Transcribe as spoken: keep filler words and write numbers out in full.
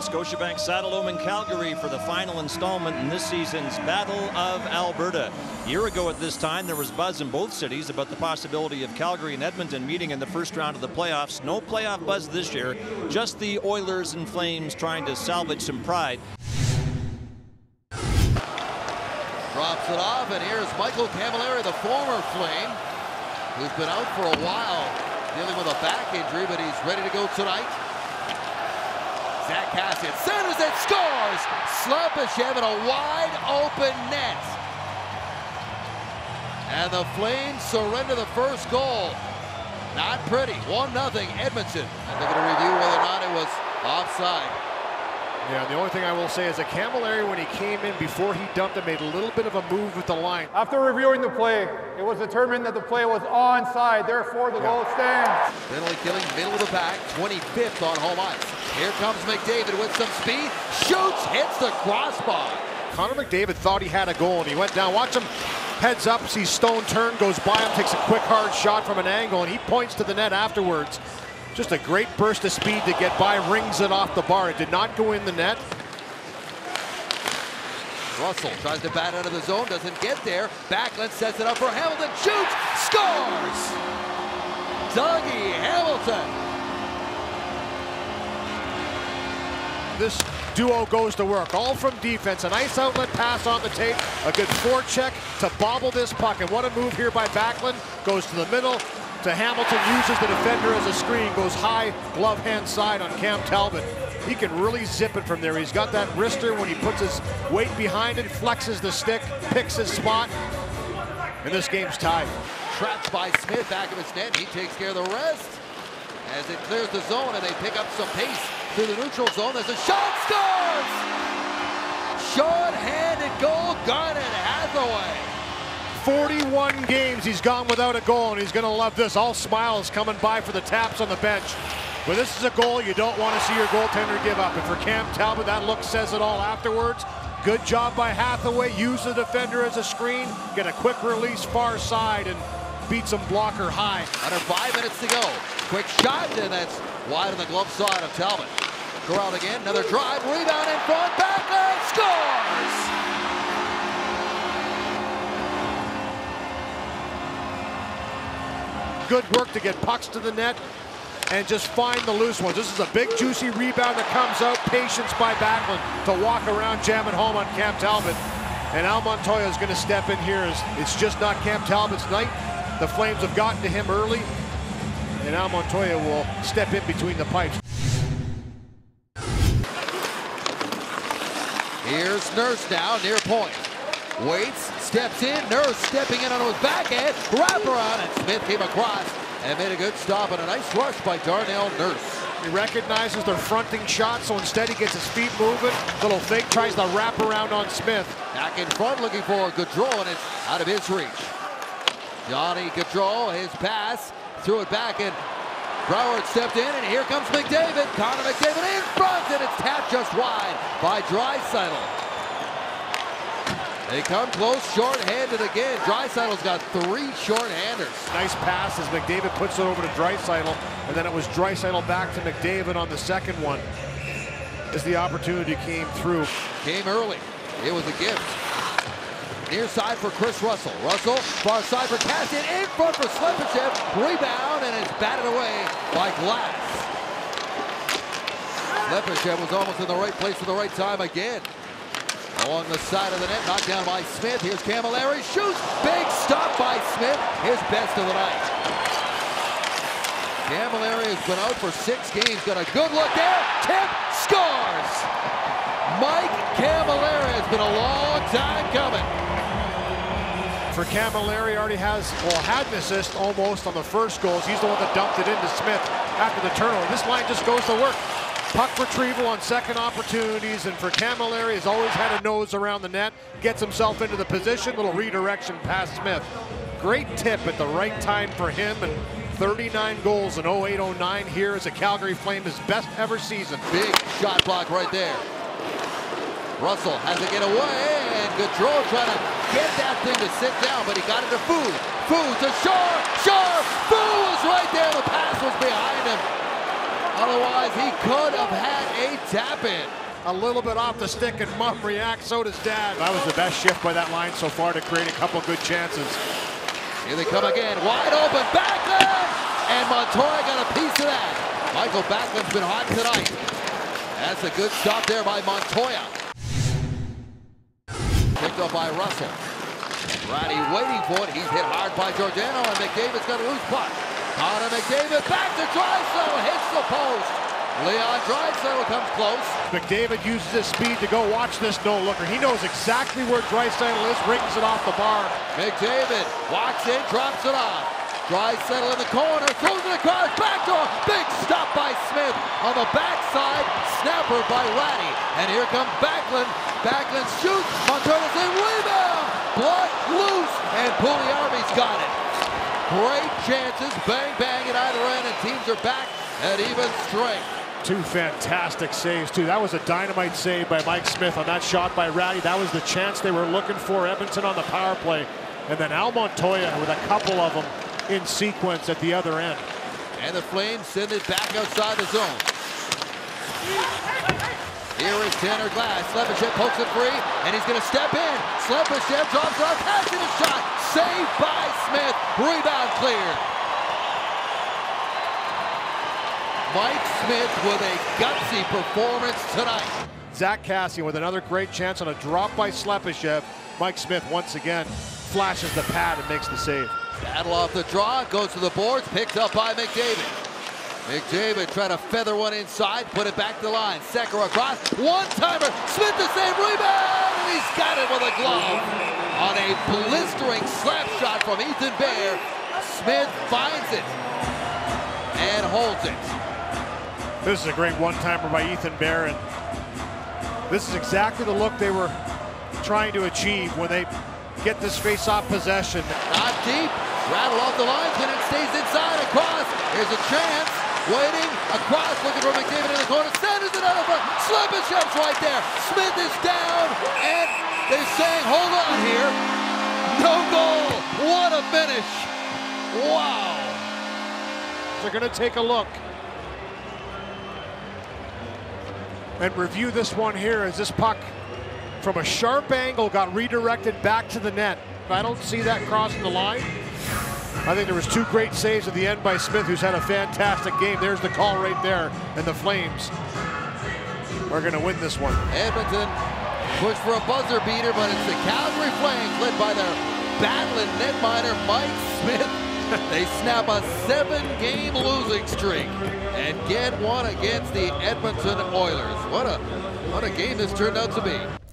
Scotiabank Saddledome in Calgary for the final installment in this season's Battle of Alberta. A year ago at this time, there was buzz in both cities about the possibility of Calgary and Edmonton meeting in the first round of the playoffs. No playoff buzz this year, just the Oilers and Flames trying to salvage some pride. Drops it off, and here's Michael Cammalleri, the former Flame, who's been out for a while, dealing with a back injury, but he's ready to go tonight. Zach Kassian centers it, scores! Slepyshev in a wide open net. And the Flames surrender the first goal. Not pretty, one nothing Edmonton. And they're going to review whether or not it was offside. Yeah, the only thing I will say is that Cammalleri, when he came in before he dumped it, made a little bit of a move with the line. After reviewing the play, it was determined that the play was onside, therefore the yeah. goal stands. Penalty killing, middle of the pack, twenty-fifth on home ice. Here comes McDavid with some speed, shoots, hits the crossbar. Connor McDavid thought he had a goal and he went down. Watch him, heads up, sees Stone turn, goes by him, takes a quick hard shot from an angle, and he points to the net afterwards. Just a great burst of speed to get by, rings it off the bar. It did not go in the net. Russell tries to bat out of the zone, doesn't get there. Backlund sets it up for Hamilton, shoots, scores! Dougie Hamilton. This duo goes to work, all from defense. A nice outlet pass on the tape, a good forecheck to bobble this puck. And what a move here by Backlund. Goes to the middle, to Hamilton, uses the defender as a screen, goes high, glove hand side on Cam Talbot. He can really zip it from there. He's got that wrister when he puts his weight behind it, flexes the stick, picks his spot, and this game's tied. Trapped by Smith, back of his net, he takes care of the rest. As it clears the zone and they pick up some pace through the neutral zone, there's a shot, scores! Short-handed goal, Garnet Hathaway. forty-one games he's gone without a goal, and he's going to love this. All smiles coming by for the taps on the bench. But this is a goal you don't want to see your goaltender give up. And for Cam Talbot, that look says it all afterwards. Good job by Hathaway. Use the defender as a screen. Get a quick release far side and beat some blocker high. Under five minutes to go. Quick shot, and that's wide on the glove side of Talbot. Corral again, another drive, rebound in front, backhand, scores! Good work to get pucks to the net and just find the loose ones. This is a big juicy rebound that comes out. Patience by Backlund to walk around, jam it home on Cam Talbot. And Al Montoya is going to step in here. It's just not Cam Talbot's night. The Flames have gotten to him early, and Al Montoya will step in between the pipes. Here's Nurse now, near point. Waits, steps in, Nurse stepping in on his backhand, wrap around, and Smith came across and made a good stop, and a nice rush by Darnell Nurse. He recognizes they're fronting shots, so instead he gets his feet moving. Little fake, tries the wrap around on Smith. Back in front, looking for a Gaudreau, and it's out of his reach. Johnny Gaudreau, his pass, threw it back, and Broward stepped in, and here comes McDavid. Connor McDavid in front, and it's tapped just wide by Draisaitl. They come close, short-handed again. Draisaitl's got three short-handers. Nice pass as McDavid puts it over to Draisaitl, and then it was Draisaitl back to McDavid on the second one as the opportunity came through. Came early. It was a gift. Near side for Chris Russell. Russell, far side for Kassian, in front for Slepyshev. Rebound, and it's batted away by Glass. Slepyshev was almost in the right place at the right time again. Along the side of the net, knocked down by Smith. Here's Cammalleri, shoots, big stop by Smith, his best of the night. Cammalleri has been out for six games, got a good look there, tip, scores! Mike Cammalleri has been a long time coming. For Cammalleri, already has, well, had an assist almost on the first goals. He's the one that dumped it into Smith after the turnover. This line just goes to work. Puck retrieval on second opportunities, and for Cammalleri, has always had a nose around the net, gets himself into the position, little redirection past Smith. Great tip at the right time for him, and thirty-nine goals in oh eight oh nine here as a Calgary Flame, his best ever season. Big shot block right there. Russell has to get away, and Gaudreau trying to get that thing to sit down, but he got it to Food. Food to Shore, Shore, Food was right there, the pass was behind him. A Otherwise, he could have had a tap-in. A little bit off the stick, and Mumm reacts, so does Dad. That was the best shift by that line so far to create a couple good chances. Here they come again, wide open, Backlund! And Montoya got a piece of that. Michael Backlund's been hot tonight. That's a good stop there by Montoya. Picked up by Russell. Ratty waiting for it. He's hit hard by Giordano, and McDavid's got a loose puck. Connor McDavid back to Draisaitl, hits the post. Leon Draisaitl comes close. McDavid uses his speed to go watch this no-looker. He knows exactly where Draisaitl is, rings it off the bar. McDavid walks in, drops it off. Draisaitl in the corner, throws it across, back door, big stop by Smith on the backside, snapper by Ratty. And here comes Backlund. Backlund shoots, Montoya's in, rebound, blood loose, and Puljujarvi's got it. Great chances, bang bang at either end, and teams are back at even strength. Two fantastic saves, too. That was a dynamite save by Mike Smith on that shot by Ratty. That was the chance they were looking for, Edmonton on the power play. And then Al Montoya with a couple of them in sequence at the other end. And the Flames send it back outside the zone. Here is Tanner Glass. Slepyshev pokes it free, and he's going to step in. Slepyshev drops it off, catching a shot. Saved by Smith. Rebound cleared. Mike Smith with a gutsy performance tonight. Zach Kassian with another great chance on a drop by Slepyshev. Mike Smith once again flashes the pad and makes the save. Battle off the draw, goes to the boards, picked up by McDavid. McDavid trying to feather one inside, put it back the line. Sekera across, one-timer, Smith the save, rebound, and he's got it with a glove. On a blistering slap shot from Ethan Bear, Smith finds it and holds it. This is a great one-timer by Ethan Bear, and this is exactly the look they were trying to achieve when they get this face-off possession. Not deep, rattle off the lines, and it stays inside, across. Here's a chance, waiting, across, looking for McDavid in the corner, sends it out of front, Slepyshev's right there. Smith is down, and they're saying, hold on here. No goal, what a finish. Wow. They're gonna take a look and review this one here as this puck from a sharp angle got redirected back to the net. I don't see that crossing the line. I think there was two great saves at the end by Smith, who's had a fantastic game. There's the call right there, and the Flames are gonna win this one. Edmonton pushed for a buzzer beater, but it's the Calgary Flames led by their battling netminder Mike Smith. They snap a seven-game losing streak and get one against the Edmonton Oilers. What a, what a game this turned out to be.